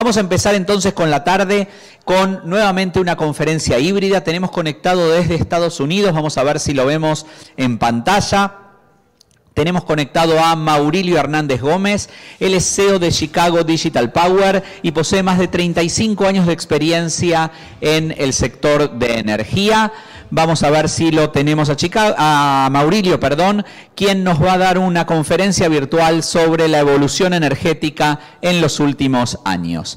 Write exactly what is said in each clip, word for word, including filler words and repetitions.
Vamos a empezar entonces con la tarde con nuevamente una conferencia híbrida. Tenemos conectado desde Estados Unidos, vamos a ver si lo vemos en pantalla. Tenemos conectado a Maurilio Hernández Gómez, él es C E O de Chicago Digital Power y posee más de treinta y cinco años de experiencia en el sector de energía. Vamos a ver si lo tenemos a, Chicago, a Maurilio, perdón, quien nos va a dar una conferencia virtual sobre la evolución energética en los últimos años.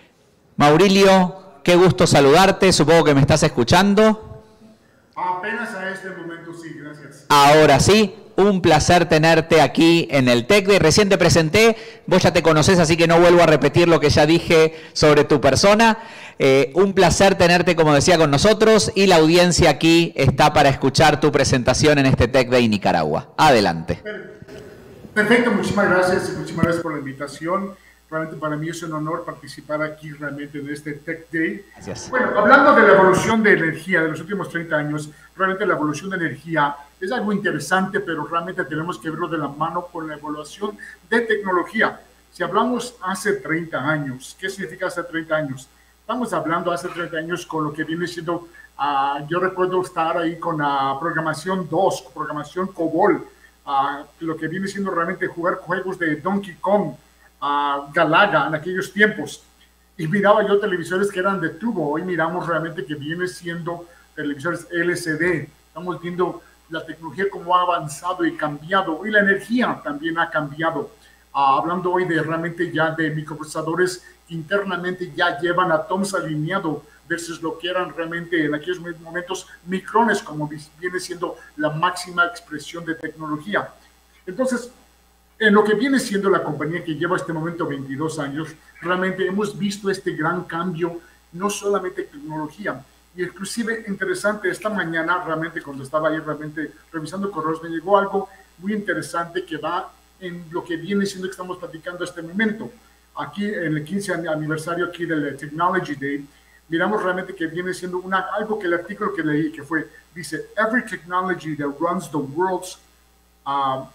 Maurilio, qué gusto saludarte, supongo que me estás escuchando. Apenas a este momento sí, gracias. Ahora sí. Un placer tenerte aquí en el Tech Day. Recién te presenté, vos ya te conocés, así que no vuelvo a repetir lo que ya dije sobre tu persona. Eh, un placer tenerte, como decía, con nosotros y la audiencia aquí está para escuchar tu presentación en este Tech Day Nicaragua. Adelante. Perfecto, muchísimas gracias y muchísimas gracias por la invitación. Realmente para mí es un honor participar aquí realmente en este Tech Day. Gracias. Bueno, hablando de la evolución de energía de los últimos treinta años, realmente la evolución de energía es algo interesante, pero realmente tenemos que verlo de la mano con la evaluación de tecnología. Si hablamos hace treinta años, ¿qué significa hace treinta años? Estamos hablando hace treinta años con lo que viene siendo, uh, yo recuerdo estar ahí con la programación dos, programación COBOL, uh, lo que viene siendo realmente jugar juegos de Donkey Kong, Uh, Galaga en aquellos tiempos, y miraba yo televisores que eran de tubo. Hoy miramos realmente que viene siendo televisores L C D. Estamos viendo la tecnología como ha avanzado y cambiado, y la energía también ha cambiado. Uh, hablando hoy de realmente ya de microprocesadores que internamente ya llevan átomos alineados versus lo que eran realmente en aquellos momentos micrones, como viene siendo la máxima expresión de tecnología. Entonces, en lo que viene siendo la compañía que lleva este momento veintidós años, realmente hemos visto este gran cambio, no solamente tecnología, y inclusive interesante, esta mañana realmente cuando estaba ahí realmente revisando correos, me llegó algo muy interesante que va en lo que viene siendo que estamos platicando este momento. Aquí en el quince aniversario aquí del Technology Day, miramos realmente que viene siendo una, algo que el artículo que leí, que fue, dice, every technology that runs the world's uh,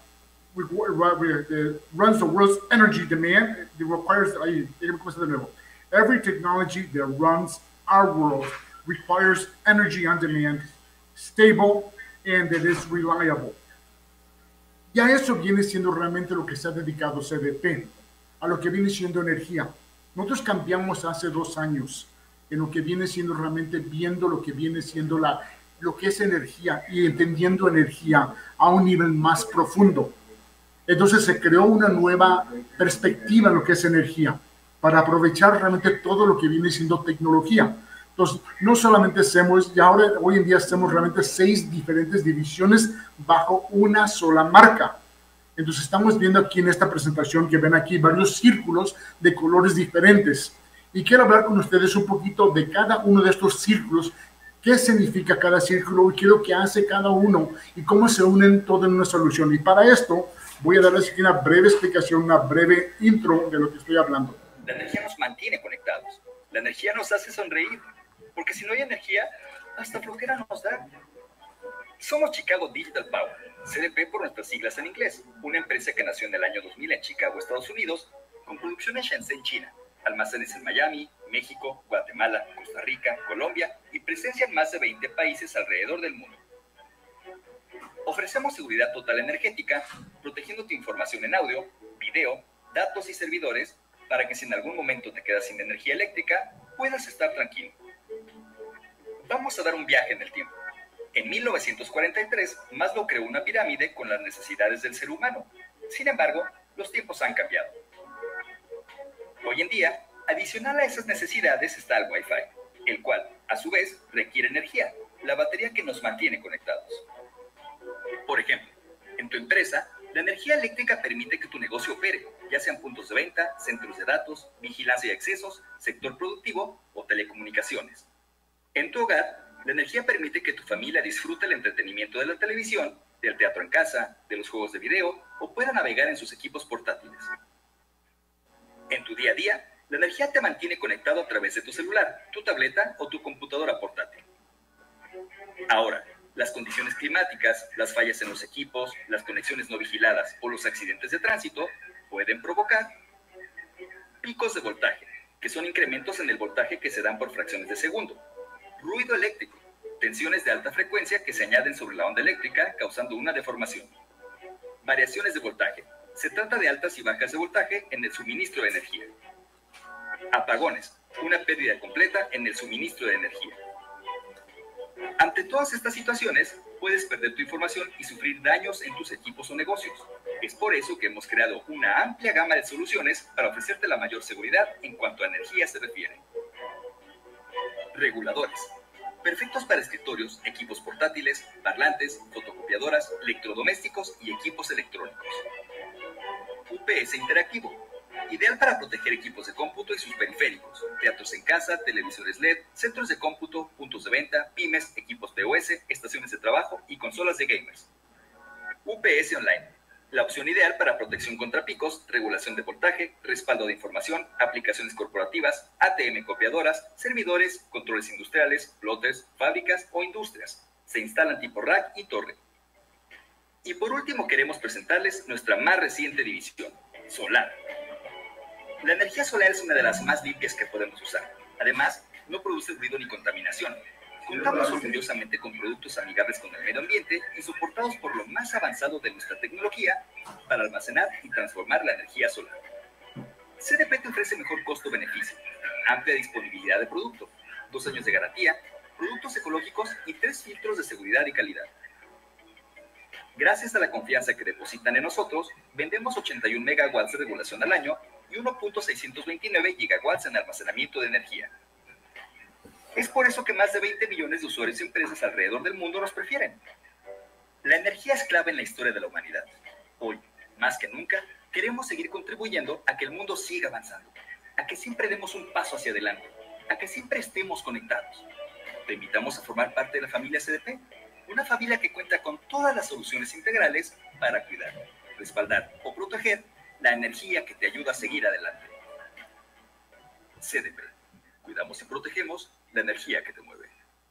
runs the world's energy demand, it requires, every technology that runs our world requires energy on demand, stable, and that is reliable. Ya eso viene siendo realmente lo que se ha dedicado C D P, a lo que viene siendo energía. Nosotros cambiamos hace dos años en lo que viene siendo realmente viendo lo que viene siendo la, lo que es energía y entendiendo energía a un nivel más profundo. Entonces se creó una nueva perspectiva en lo que es energía, para aprovechar realmente todo lo que viene siendo tecnología. Entonces, no solamente hacemos, ya ahora, hoy en día hacemos realmente seis diferentes divisiones bajo una sola marca. Entonces, estamos viendo aquí en esta presentación que ven aquí varios círculos de colores diferentes. Y quiero hablar con ustedes un poquito de cada uno de estos círculos, qué significa cada círculo y qué es lo que hace cada uno y cómo se unen todo en una solución. Y para esto, voy a darles aquí una breve explicación, una breve intro de lo que estoy hablando. La energía nos mantiene conectados. La energía nos hace sonreír. Porque si no hay energía, hasta flojera nos da. Somos Chicago Digital Power, C D P por nuestras siglas en inglés. Una empresa que nació en el año dos mil en Chicago, Estados Unidos, con producción en Shenzhen, China. Almacenes en Miami, México, Guatemala, Costa Rica, Colombia y presencia en más de veinte países alrededor del mundo. Ofrecemos seguridad total energética, protegiendo tu información en audio, video, datos y servidores, para que si en algún momento te quedas sin energía eléctrica, puedas estar tranquilo. Vamos a dar un viaje en el tiempo. En mil novecientos cuarenta y tres, Maslow creó una pirámide con las necesidades del ser humano. Sin embargo, los tiempos han cambiado. Hoy en día, adicional a esas necesidades está el Wi-Fi, el cual, a su vez, requiere energía, la batería que nos mantiene conectados. Por ejemplo, en tu empresa, la energía eléctrica permite que tu negocio opere, ya sean puntos de venta, centros de datos, vigilancia de accesos, sector productivo o telecomunicaciones. En tu hogar, la energía permite que tu familia disfrute el entretenimiento de la televisión, del teatro en casa, de los juegos de video o pueda navegar en sus equipos portátiles. En tu día a día, la energía te mantiene conectado a través de tu celular, tu tableta o tu computadora portátil. Ahora, las condiciones climáticas, las fallas en los equipos, las conexiones no vigiladas o los accidentes de tránsito pueden provocar picos de voltaje, que son incrementos en el voltaje que se dan por fracciones de segundo. Ruido eléctrico, tensiones de alta frecuencia que se añaden sobre la onda eléctrica causando una deformación. Variaciones de voltaje. Se trata de altas y bajas de voltaje en el suministro de energía. Apagones, una pérdida completa en el suministro de energía. Ante todas estas situaciones, puedes perder tu información y sufrir daños en tus equipos o negocios. Es por eso que hemos creado una amplia gama de soluciones para ofrecerte la mayor seguridad en cuanto a energía se refiere. Reguladores. Perfectos para escritorios, equipos portátiles, parlantes, fotocopiadoras, electrodomésticos y equipos electrónicos. U P S interactivo. Ideal para proteger equipos de cómputo y sus periféricos, teatros en casa, televisores L E D, centros de cómputo, puntos de venta, pymes, equipos P O S, estaciones de trabajo y consolas de gamers. U P S Online, la opción ideal para protección contra picos, regulación de voltaje, respaldo de información, aplicaciones corporativas, A T M copiadoras, servidores, controles industriales, plotters, fábricas o industrias. Se instalan tipo rack y torre. Y por último queremos presentarles nuestra más reciente división, solar. La energía solar es una de las más limpias que podemos usar. Además, no produce ruido ni contaminación. Contamos orgullosamente con productos amigables con el medio ambiente y soportados por lo más avanzado de nuestra tecnología para almacenar y transformar la energía solar. C D P te ofrece mejor costo-beneficio, amplia disponibilidad de producto, dos años de garantía, productos ecológicos y tres filtros de seguridad y calidad. Gracias a la confianza que depositan en nosotros, vendemos ochenta y un megawatts de regulación al año y uno punto seiscientos veintinueve gigawatts en almacenamiento de energía. Es por eso que más de veinte millones de usuarios y empresas alrededor del mundo nos prefieren. La energía es clave en la historia de la humanidad. Hoy, más que nunca, queremos seguir contribuyendo a que el mundo siga avanzando, a que siempre demos un paso hacia adelante, a que siempre estemos conectados. Te invitamos a formar parte de la familia C D P, una familia que cuenta con todas las soluciones integrales para cuidar, respaldar o proteger la energía que te ayuda a seguir adelante. C D P. Cuidamos y protegemos la energía que te mueve.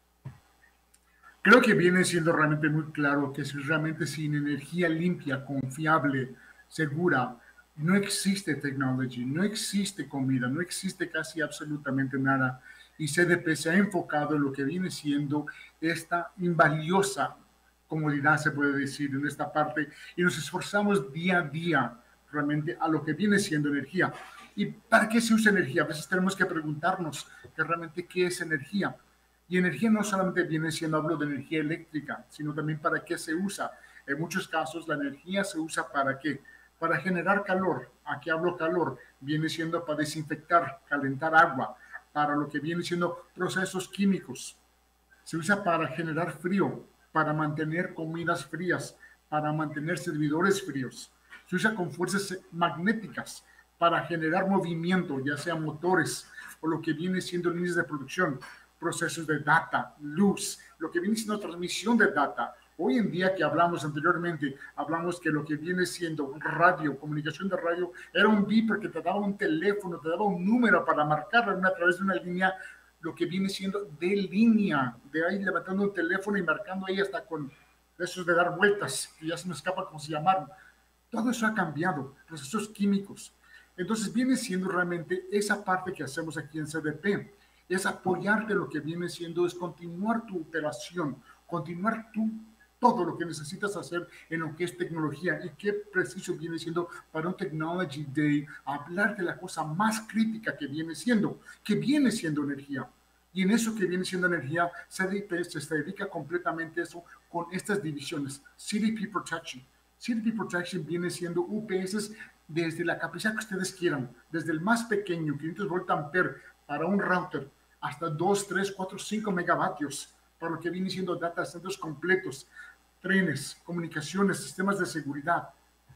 Creo que viene siendo realmente muy claro que si realmente sin energía limpia, confiable, segura, no existe technology, no existe comida, no existe casi absolutamente nada. Y C D P se ha enfocado en lo que viene siendo esta invaliosa comodidad, se puede decir, en esta parte, y nos esforzamos día a día realmente a lo que viene siendo energía. ¿Y para qué se usa energía? A veces tenemos que preguntarnos que realmente qué es energía. Y energía no solamente viene siendo, hablo de energía eléctrica, sino también para qué se usa. En muchos casos la energía se usa para qué? Para generar calor. Aquí hablo calor, viene siendo para desinfectar, calentar agua, para lo que viene siendo procesos químicos. Se usa para generar frío, para mantener comidas frías, para mantener servidores fríos. Se usa con fuerzas magnéticas para generar movimiento, ya sea motores o lo que viene siendo líneas de producción, procesos de data, luz, lo que viene siendo transmisión de data. Hoy en día que hablamos anteriormente, hablamos que lo que viene siendo radio, comunicación de radio, era un beeper que te daba un teléfono, te daba un número para marcarlo a través de una línea, lo que viene siendo de línea, de ahí levantando un teléfono y marcando ahí hasta con esos de dar vueltas, que ya se me escapa cómo se llamaron. Todo eso ha cambiado, procesos químicos. Entonces viene siendo realmente esa parte que hacemos aquí en C D P, es apoyarte lo que viene siendo, es continuar tu operación, continuar tu, todo lo que necesitas hacer en lo que es tecnología. Y qué preciso viene siendo para un Technology Day hablar de la cosa más crítica que viene siendo, que viene siendo energía. Y en eso que viene siendo energía, C D P se dedica completamente a eso con estas divisiones. C D P Protection. C D P Protection viene siendo U P S desde la capacidad que ustedes quieran, desde el más pequeño, quinientos volt ampere para un router, hasta dos, tres, cuatro, cinco megavatios, para lo que viene siendo data centers completos, trenes, comunicaciones, sistemas de seguridad.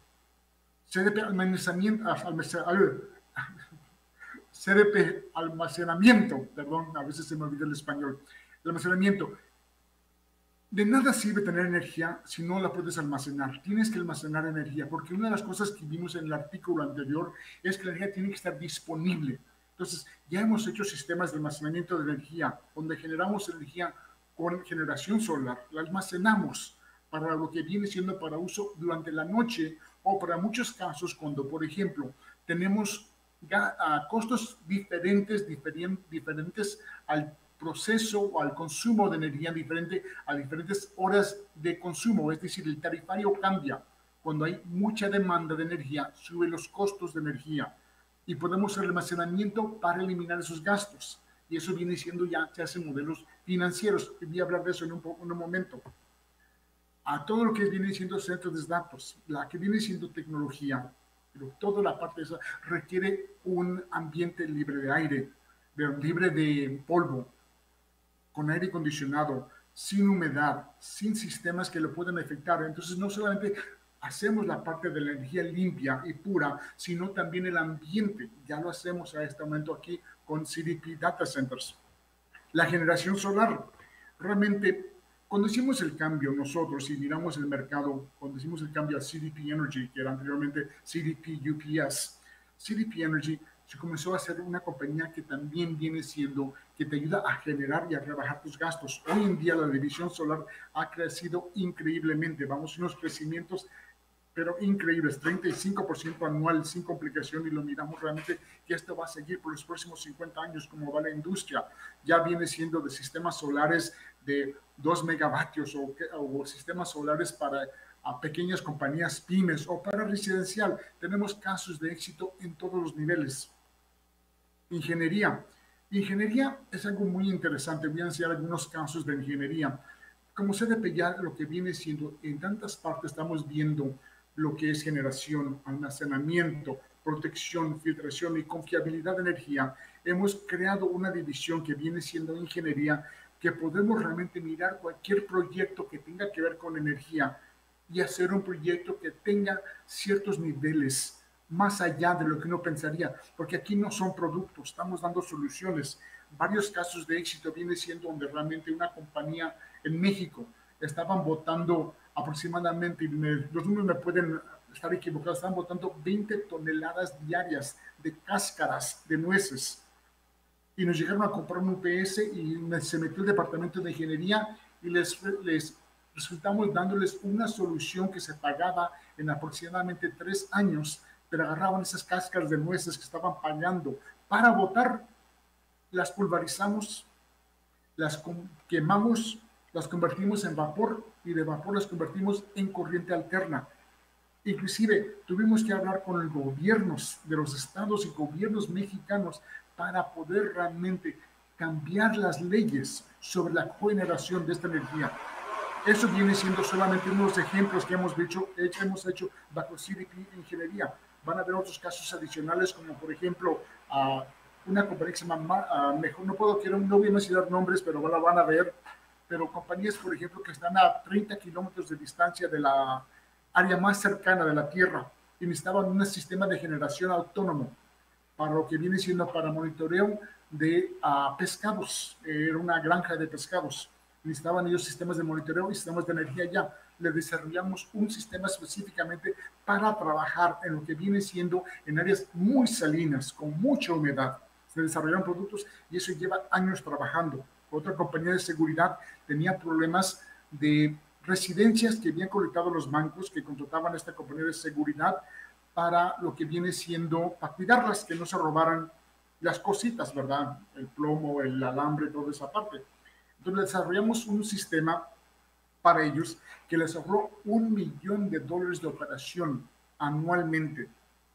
C D P almacenamiento, C D P almacenamiento, perdón, a veces se me olvida el español, el almacenamiento. De nada sirve tener energía si no la puedes almacenar. Tienes que almacenar energía, porque una de las cosas que vimos en el artículo anterior es que la energía tiene que estar disponible. Entonces, ya hemos hecho sistemas de almacenamiento de energía, donde generamos energía con generación solar, la almacenamos para lo que viene siendo para uso durante la noche o para muchos casos cuando, por ejemplo, tenemos a costos diferentes, diferien, diferentes al proceso o al consumo de energía, diferente a diferentes horas de consumo. Es decir, el tarifario cambia. Cuando hay mucha demanda de energía, suben los costos de energía y podemos hacer almacenamiento para eliminar esos gastos. Y eso viene siendo ya, se hacen modelos financieros. Voy a hablar de eso en un, en un momento. A todo lo que viene siendo centros de datos, la que viene siendo tecnología, pero toda la parte de esa requiere un ambiente libre de aire, de, libre de polvo, con aire acondicionado, sin humedad, sin sistemas que lo puedan afectar. Entonces no solamente hacemos la parte de la energía limpia y pura, sino también el ambiente. Ya lo hacemos a este momento aquí con C D P Data Centers. La generación solar, realmente, cuando hicimos el cambio nosotros y miramos el mercado, cuando hicimos el cambio a C D P Energy, que era anteriormente C D P U P S, C D P Energy se comenzó a hacer una compañía que también viene siendo, que te ayuda a generar y a rebajar tus gastos. Hoy en día la división solar ha crecido increíblemente, vamos a unos crecimientos pero increíbles, treinta y cinco por ciento anual sin complicación, y lo miramos realmente que esto va a seguir por los próximos cincuenta años como va la industria. Ya viene siendo de sistemas solares de dos megavatios o, o sistemas solares para a pequeñas compañías pymes o para residencial. Tenemos casos de éxito en todos los niveles. Ingeniería. Ingeniería es algo muy interesante. Voy a enseñar algunos casos de ingeniería. Como C D P ya lo que viene siendo, en tantas partes estamos viendo lo que es generación, almacenamiento, protección, filtración y confiabilidad de energía. Hemos creado una división que viene siendo ingeniería, que podemos realmente mirar cualquier proyecto que tenga que ver con energía y hacer un proyecto que tenga ciertos niveles más allá de lo que uno pensaría, porque aquí no son productos, estamos dando soluciones. Varios casos de éxito viene siendo donde realmente una compañía en México estaban botando aproximadamente, los números me pueden estar equivocados, estaban botando veinte toneladas diarias de cáscaras de nueces. Y nos llegaron a comprar un U P S y se metió el departamento de ingeniería y les, les resultamos dándoles una solución que se pagaba en aproximadamente tres años, pero agarraban esas cáscaras de nueces que estaban pagando para botar, las pulverizamos, las quemamos, las convertimos en vapor y de vapor las convertimos en corriente alterna. Inclusive tuvimos que hablar con los gobiernos de los estados y gobiernos mexicanos para poder realmente cambiar las leyes sobre la generación de esta energía. Eso viene siendo solamente unos ejemplos que hemos hecho, hemos hecho bajo C D P Ingeniería. Van a haber otros casos adicionales, como por ejemplo uh, una compañía que se llama, uh, mejor no puedo, quiero, no voy a mencionar nombres, pero la van a ver, pero compañías, por ejemplo, que están a treinta kilómetros de distancia de la área más cercana de la Tierra y necesitaban un sistema de generación autónomo para lo que viene siendo para monitoreo de uh, pescados. Era una granja de pescados. Necesitaban ellos sistemas de monitoreo y sistemas de energía ya. Le desarrollamos un sistema específicamente para trabajar en lo que viene siendo en áreas muy salinas, con mucha humedad. Se desarrollaron productos y eso lleva años trabajando. Otra compañía de seguridad tenía problemas de residencias que habían colectado los bancos, que contrataban a esta compañía de seguridad para lo que viene siendo, para cuidarlas, que no se robaran las cositas, ¿verdad? El plomo, el alambre, toda esa parte. Entonces desarrollamos un sistema para ellos que les ahorró un millón de dólares de operación anualmente.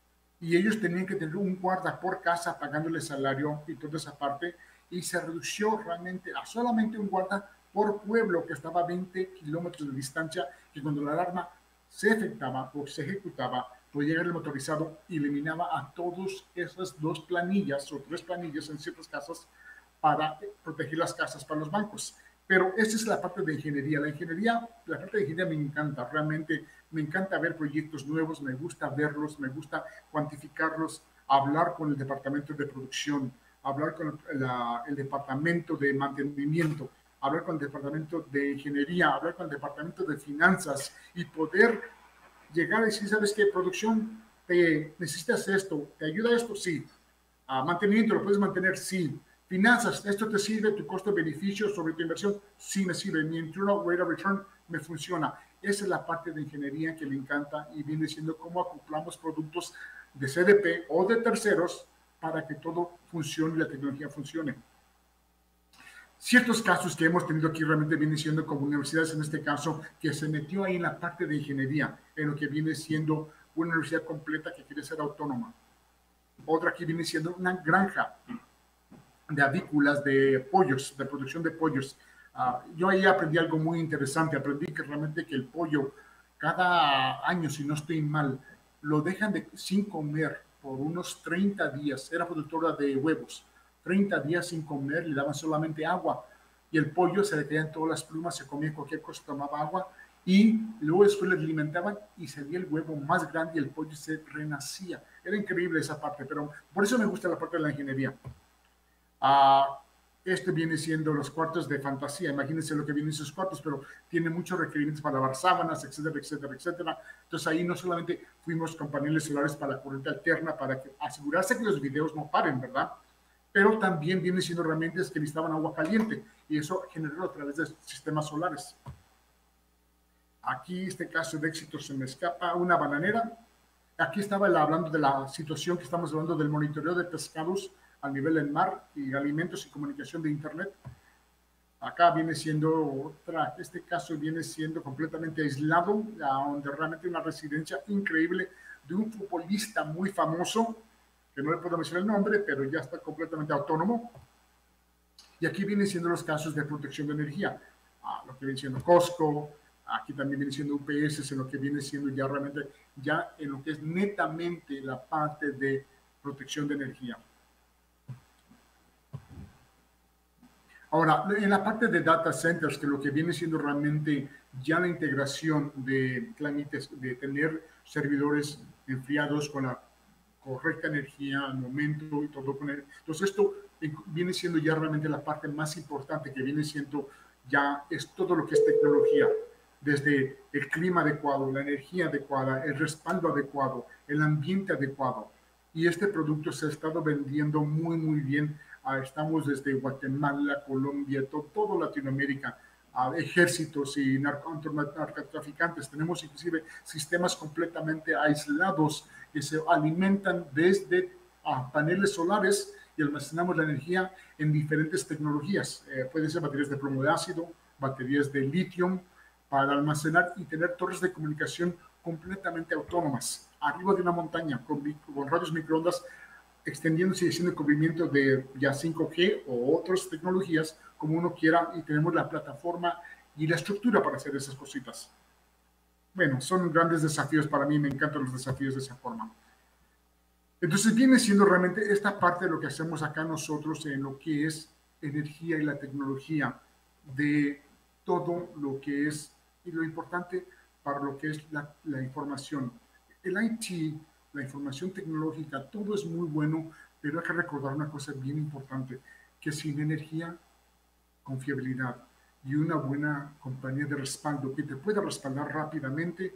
Y ellos tenían que tener un guarda por casa pagándole salario y toda esa parte. Y se redució realmente a solamente un guarda por pueblo que estaba a veinte kilómetros de distancia, que cuando la alarma se efectuaba o se ejecutaba, podía llegar el motorizado y eliminaba a todas esas dos planillas o tres planillas en ciertas casas para proteger las casas para los bancos. Pero esa es la parte de ingeniería. La ingeniería, la parte de ingeniería me encanta, realmente me encanta ver proyectos nuevos, me gusta verlos, me gusta cuantificarlos, hablar con el departamento de producción, hablar con la, el departamento de mantenimiento, hablar con el departamento de ingeniería, hablar con el departamento de finanzas y poder llegar a decir, ¿sabes qué? Producción, te necesitas esto, ¿te ayuda esto? Sí. Uh, mantenimiento, ¿lo puedes mantener? Sí. Finanzas, ¿esto te sirve? ¿Tu costo-beneficio sobre tu inversión? Sí me sirve. Mi internal rate of return me funciona. Esa es la parte de ingeniería que me encanta y viene siendo cómo acoplamos productos de C D P o de terceros para que todo funcione y la tecnología funcione. Ciertos casos que hemos tenido aquí realmente vienen siendo como universidades, en este caso, que se metió ahí en la parte de ingeniería, en lo que viene siendo una universidad completa que quiere ser autónoma. Otra que viene siendo una granja de avícolas, de pollos, de producción de pollos. Uh, yo ahí aprendí algo muy interesante. Aprendí que realmente que el pollo, cada año, si no estoy mal, lo dejan de, sin comer por unos treinta días. Era productora de huevos. treinta días sin comer, le daban solamente agua. Y el pollo se le caían todas las plumas, se comía cualquier cosa, tomaba agua. Y luego después le alimentaban y salía el huevo más grande y el pollo se renacía. Era increíble esa parte, pero por eso me gusta la parte de la ingeniería. Uh, este viene siendo los cuartos de fantasía. Imagínense lo que vienen esos cuartos, pero tiene muchos requerimientos para lavar sábanas, etcétera, etcétera, etcétera. Entonces ahí no solamente fuimos con paneles solares para la corriente alterna, para que, asegurarse que los videos no paren, ¿verdad? Pero también vienen siendo herramientas que necesitaban agua caliente y eso generó a través de sistemas solares. Aquí este caso de éxito se me escapa, una bananera. Aquí estaba hablando de la situación que estamos hablando del monitoreo de pescados a nivel del mar y alimentos y comunicación de internet. Acá viene siendo otra, este caso viene siendo completamente aislado, donde realmente una residencia increíble de un futbolista muy famoso, que no le puedo mencionar el nombre, pero ya está completamente autónomo. Y aquí vienen siendo los casos de protección de energía, ah, lo que viene siendo Costco, aquí también viene siendo U P S, en lo que viene siendo ya realmente, ya en lo que es netamente la parte de protección de energía. Ahora, en la parte de data centers, que lo que viene siendo realmente ya la integración de, de tener servidores enfriados con la correcta energía al momento y todo con él. Entonces, esto viene siendo ya realmente la parte más importante, que viene siendo ya es todo lo que es tecnología, desde el clima adecuado, la energía adecuada, el respaldo adecuado, el ambiente adecuado. Y este producto se ha estado vendiendo muy, muy bien. Uh, estamos desde Guatemala, Colombia, to todo Latinoamérica, uh, ejércitos y narco narcotraficantes. Tenemos inclusive sistemas completamente aislados que se alimentan desde uh, paneles solares y almacenamos la energía en diferentes tecnologías. Eh, pueden ser baterías de plomo de ácido, baterías de litio, para almacenar y tener torres de comunicación completamente autónomas, arriba de una montaña, con, con radios microondas, extendiéndose y haciendo cubrimiento de ya cinco G o otras tecnologías, como uno quiera, y tenemos la plataforma y la estructura para hacer esas cositas. Bueno, son grandes desafíos para mí, me encantan los desafíos de esa forma. Entonces viene siendo realmente esta parte de lo que hacemos acá nosotros en lo que es energía y la tecnología, de todo lo que es, y lo importante para lo que es la, la información. El I T, la información tecnológica, todo es muy bueno, pero hay que recordar una cosa bien importante, que sin energía, confiabilidad y una buena compañía de respaldo que te pueda respaldar rápidamente,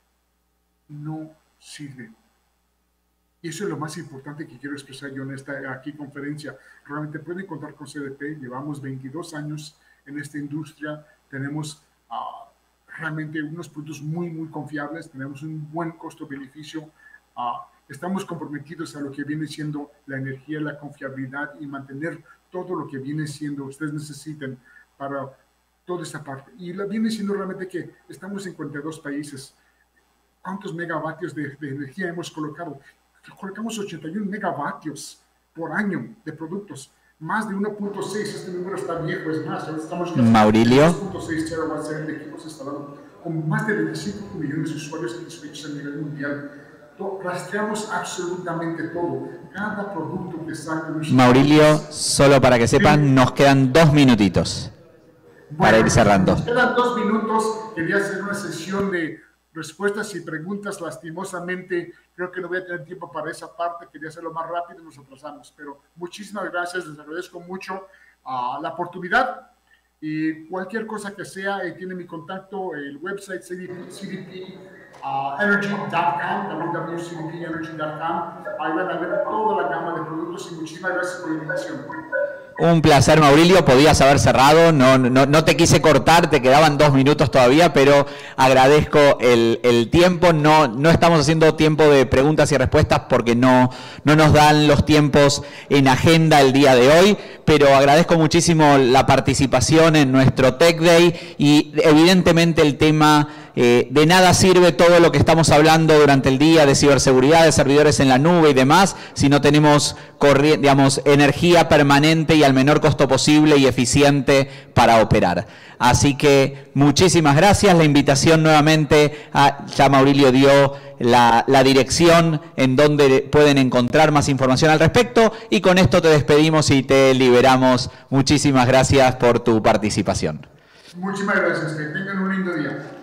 no sirve. Y eso es lo más importante que quiero expresar yo en esta aquí conferencia. Realmente pueden contar con C D P, llevamos veintidós años en esta industria, tenemos uh, realmente unos productos muy, muy confiables, tenemos un buen costo-beneficio, uh, estamos comprometidos a lo que viene siendo la energía, la confiabilidad y mantener todo lo que viene siendo, ustedes necesiten para toda esta parte. Y la viene siendo realmente que estamos en cuarenta y dos países. ¿Cuántos megavatios de, de energía hemos colocado? Colocamos ochenta y uno megavatios por año de productos. Más de uno punto seis, este número está viejo, es más, estamos en Maurilio. dos punto seis terawatts de equipos instalados con más de veinticinco millones de usuarios inscritos a nivel mundial. Rastreamos absolutamente todo, cada producto que sale. Maurilio, solo para que sepan, nos quedan dos minutitos bueno, para ir cerrando. Nos quedan dos minutos, quería hacer una sesión de respuestas y preguntas. Lastimosamente, creo que no voy a tener tiempo para esa parte, quería hacerlo más rápido y nos atrasamos, pero muchísimas gracias, les agradezco mucho uh, la oportunidad y cualquier cosa que sea, eh, tiene mi contacto, el website C D P energy punto com, w w w punto c d p energy punto com, ahí van a ver toda la gama de productos y muchísimas gracias por la invitación. Un placer, Maurilio, podías haber cerrado, no, no, no te quise cortar, te quedaban dos minutos todavía, pero agradezco el, el tiempo, no, no estamos haciendo tiempo de preguntas y respuestas porque no, no nos dan los tiempos en agenda el día de hoy, pero agradezco muchísimo la participación en nuestro Tech Day y evidentemente el tema... Eh, de nada sirve todo lo que estamos hablando durante el día de ciberseguridad, de servidores en la nube y demás, si no tenemos digamos, energía permanente y al menor costo posible y eficiente para operar. Así que muchísimas gracias. La invitación nuevamente, a, ya Maurilio dio la, la dirección en donde pueden encontrar más información al respecto y con esto te despedimos y te liberamos. Muchísimas gracias por tu participación. Muchísimas gracias. Que tengan un lindo día.